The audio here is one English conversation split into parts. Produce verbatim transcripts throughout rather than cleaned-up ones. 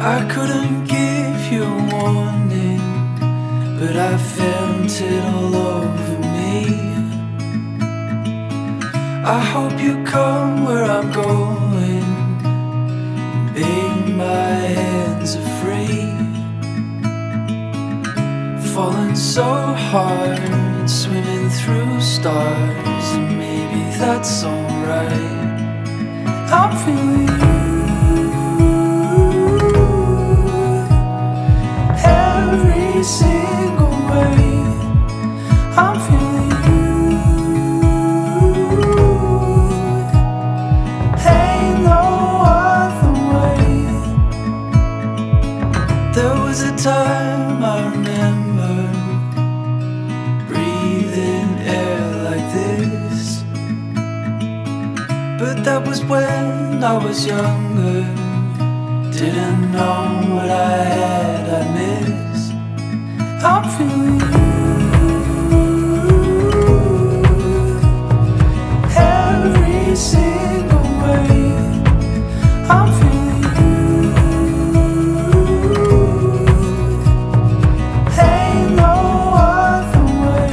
I couldn't give you a warning, but I felt it all over me. I hope you come where I'm going, babe, my hands are free. Falling so hard, swimming through stars, and maybe that's alright. I'm feeling you every single way. I'm feeling you, ain't no other way. There was a time I remember breathing air like this, but that was when I was younger. Didn't know what I had, I miss. I'm feeling you every single way. I'm feeling you, ain't no other way.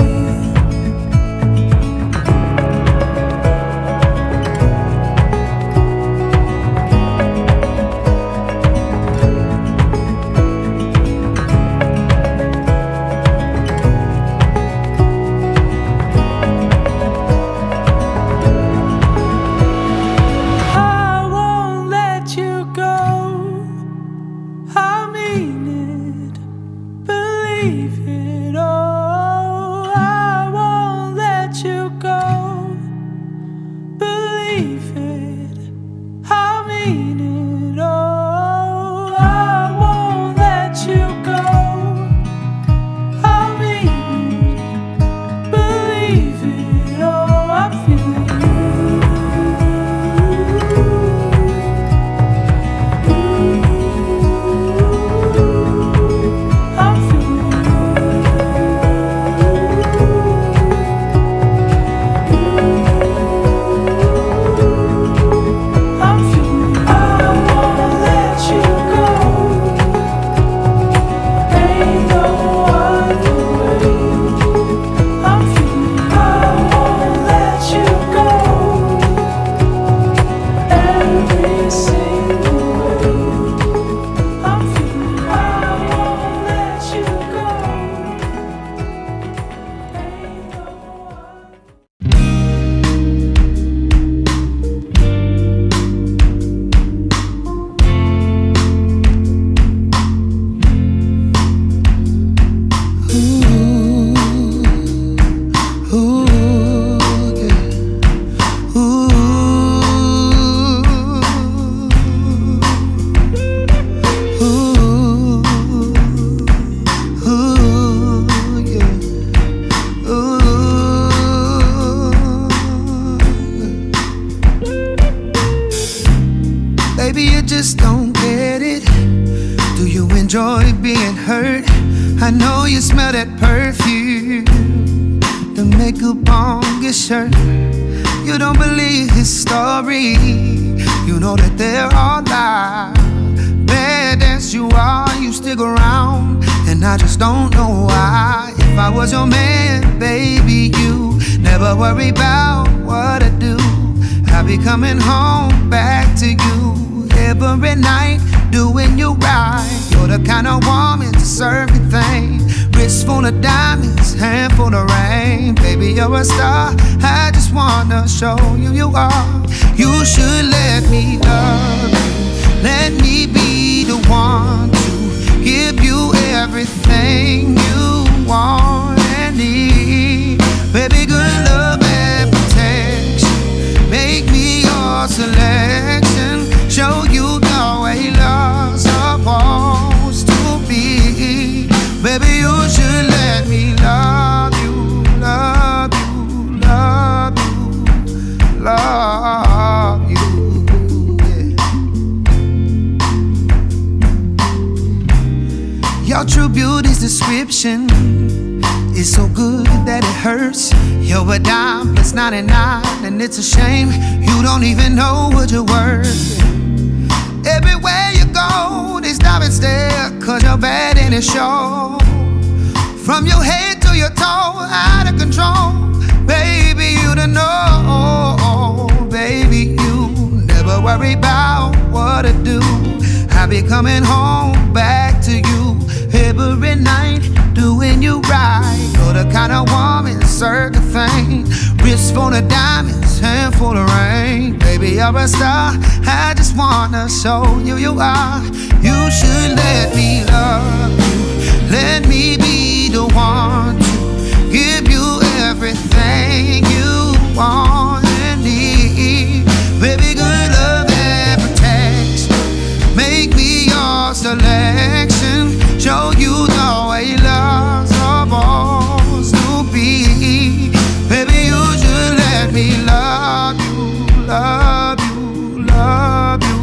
I know you smell that perfume, the makeup on your shirt. You don't believe his story, you know that they're all lies. Bad as you are, you stick around, and I just don't know why. If I was your man, baby, you never worry about what I do. I'll be coming home back to you every night, doing you right. You're the kind of woman to serve everything. Wrist full of diamonds, hand full of rain. Baby, you're a star, I just wanna show you you are. You should let me love you, let me be the one to give you everything you want and need. Baby, good love and protection, make me your selection. Show you the way love's supposed to be. Baby, you should let me love you, love you, love you, love you, yeah. Your true beauty's description is so good that it hurts. You're a dime plus ninety-nine, and it's a shame you don't even know what you're worth. Everywhere you go, they stop and stare, cause you're bad in the show. From your head to your toe, out of control. Baby, you don't know. Baby, you never worry about what to do. I be coming home back to you every night, doing you right. You're the kind of woman, certain thing. Wrist full of diamonds, hand full of rain. Baby, you're a star, I just wanna show you you are. You should let me love you. Let me be the one to give you everything you want and need. Baby, good love and protection. Make me your selection. Show you the way love's supposed to be. Baby, you should let me love you, love you, love you.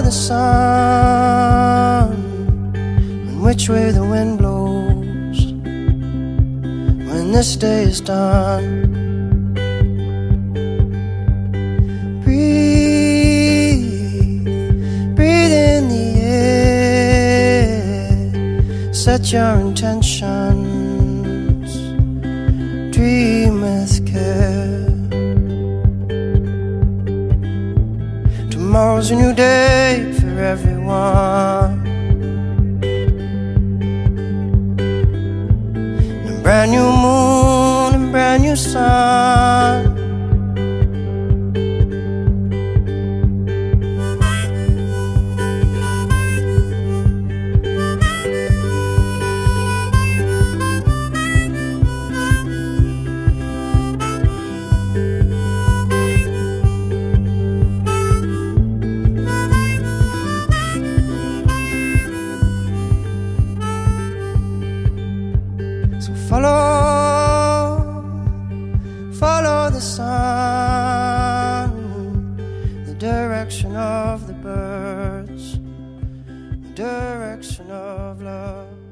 the sun and which way the wind blows when this day is done. Breathe, breathe in the air, set your intentions, dream with care. Tomorrow's a new day for everyone, a brand new moon and brand new sun. So follow, follow the sun, the direction of the birds, the direction of love.